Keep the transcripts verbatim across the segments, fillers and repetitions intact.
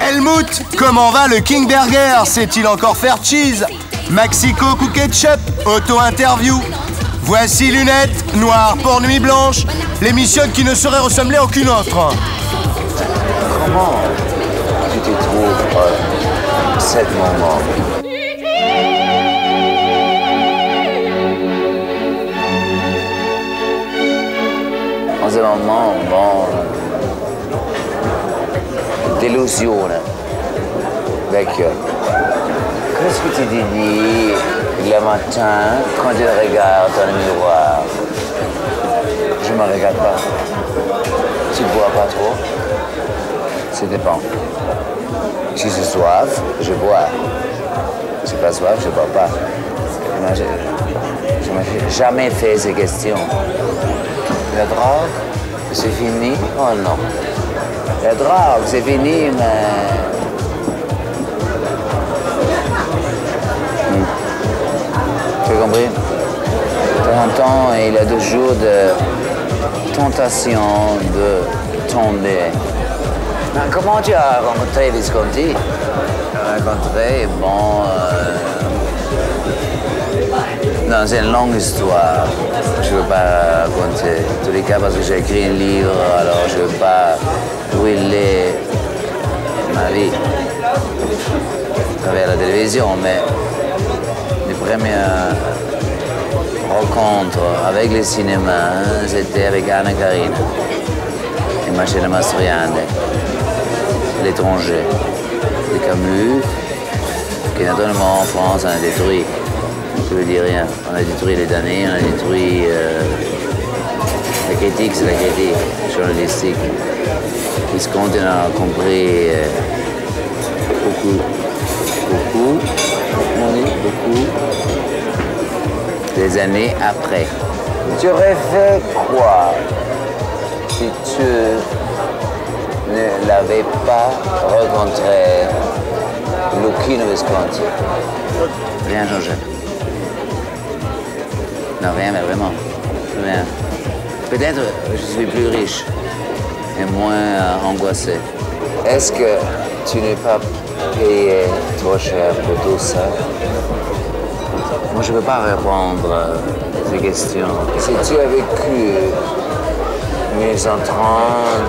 Helmut, comment va le King Burger? Sait-il encore faire cheese? Maxi Coke ou ketchup? Auto-interview. Voici Lunettes, Noir pour Nuit Blanche, l'émission qui ne saurait ressembler à aucune autre. Comment tu te trouves à cet moment? En ce moment, bon, délusione, vecchio. Qu'est-ce que tu te dis le matin quand tu regardes dans le miroir? Je me regarde pas. Tu bois pas trop? Ça dépend. Si c'est soif, je bois. Si c'est pas soif, je bois pas. Je ne m'ai jamais fait ces questions. La drogue, c'est fini? Oh non. La drogue, c'est fini, mais... Hmm. Tu as compris? De temps en temps, il y a deux jours de tentation de tomber. Mais comment tu as rencontré Visconti? Rencontré, bon... Euh... Non, c'est une longue histoire. Je ne veux pas raconter. En tous les cas, parce que j'ai écrit un livre, alors je ne veux pas brûler ma vie à travers la télévision, mais les premières rencontres avec le cinéma, c'était avec Anna Karina et Marcello Mastroianni, L'étranger, de Camus, qui naturellement en France on a détruit. Je ne veux dire rien. On a détruit les damnés, on a détruit... Euh, la critique, c'est la critique journalistique. Visconti en a compris euh, beaucoup, beaucoup, on dit beaucoup, des années après. Tu aurais fait quoi si tu ne l'avais pas rencontré, Luchino Visconti? Rien changé. Non, rien, mais vraiment. Rien. Peut-être je suis plus riche et moins euh, angoissé. Est-ce que tu n'es pas payé trop cher pour tout ça? Moi, je ne peux pas répondre à ces questions. Si tu as vécu mille neuf cent trente,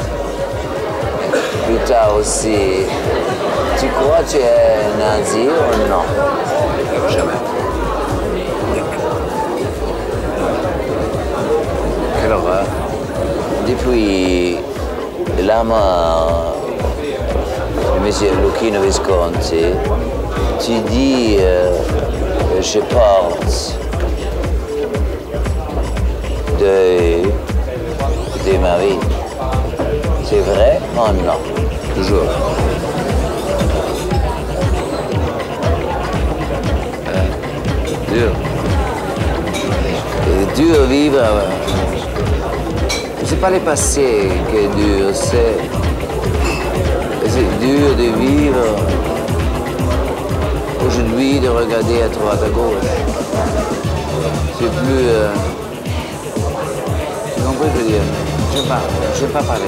plus tard aussi, tu crois que tu es nazi ou non? Jamais. Quelle horreur. Depuis la mort de M. Luchino Visconti, tu dis euh, je porte deuil de ma vie. C'est vrai ou non? Toujours. Euh, dur. C'est dur à vivre. C'est pas le passé qui est dur, c'est... C'est dur de vivre aujourd'hui, de regarder à droite, à gauche. C'est plus... Euh... Tu comprends ce que je veux dire? J'aime pas, j'aime pas parler.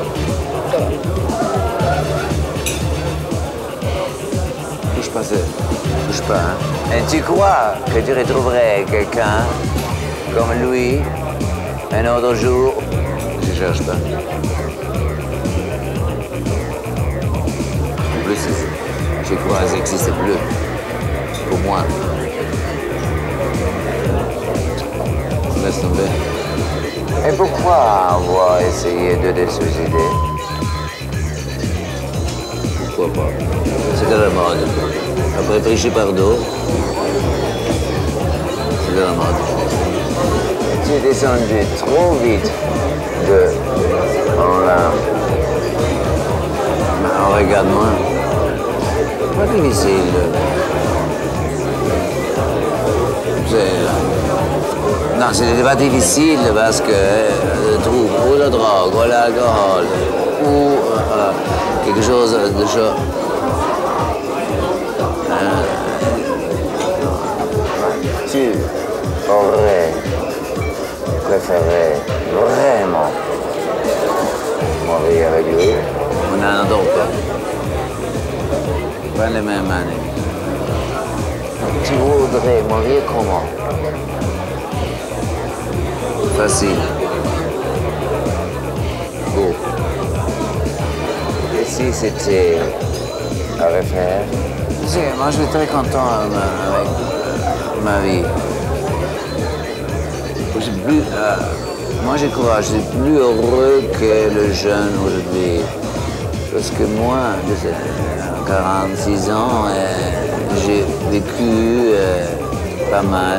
Touche pas ça. Touche pas, hein. Et tu crois que tu retrouverais quelqu'un comme lui un autre jour? Je cherche pas. En plus, je crois que ça n'existe plus. Pour moi. Laisse tomber. Et pourquoi avoir essayé de te suicider? Pourquoi pas? C'était la mode. Après Brigitte Bardot, c'était la mode. Tu es descendu trop vite de en larmes. Mais regarde-moi. Pas difficile. Non, c'était pas difficile parce que je trouve ou la drogue, ou l'alcool, ou euh, quelque chose de chaud. Euh, tu aurais préféré vraiment mourir avec lui? On a un autre. les mêmes années. Tu voudrais mourir comment? Facile. Beau. Et si c'était à refaire? Tu sais, moi je suis très content avec ma vie. Je suis plus, euh, moi je crois, je suis plus heureux que le jeune aujourd'hui. Parce que moi, j'ai quarante-six ans, et j'ai vécu euh, pas mal.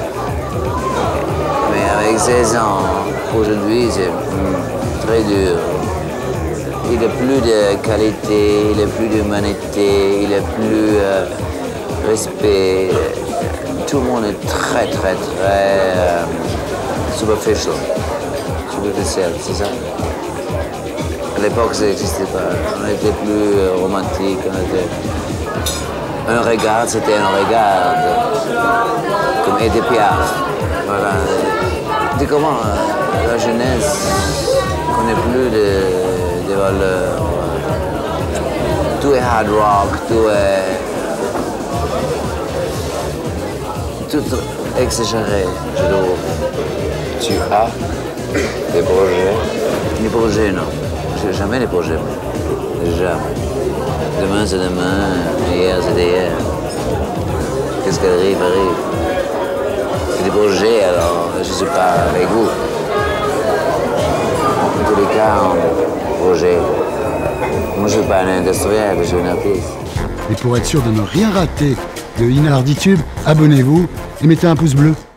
Mais avec seize ans, aujourd'hui, c'est mm, très dur. Il n'y a plus de qualité, il n'y a plus d'humanité, il n'y a plus de euh, respect. Tout le monde est très, très, très euh, superficial. Superficiel, c'est ça? À l'époque, ça n'existait pas. On était plus euh, romantique. On était... Un regard, c'était un regard. Comme Edith Piaf. Voilà. C'est comment euh, la jeunesse ne connaît plus de, de valeurs. Tout est hard rock, tout est... Tout exagéré, je trouve. Tu as des projets? Des projets, non. Je n'ai jamais des projets. Jamais. Demain, c'est demain. Hier, c'est hier. Qu'est-ce qui arrive, arrive. C'est des projets, alors je ne suis pas avec vous. En tous les cas, un projet. Moi, je ne suis pas un industriel, je suis un artiste. Et pour être sûr de ne rien rater de Inarditube, abonnez-vous et mettez un pouce bleu.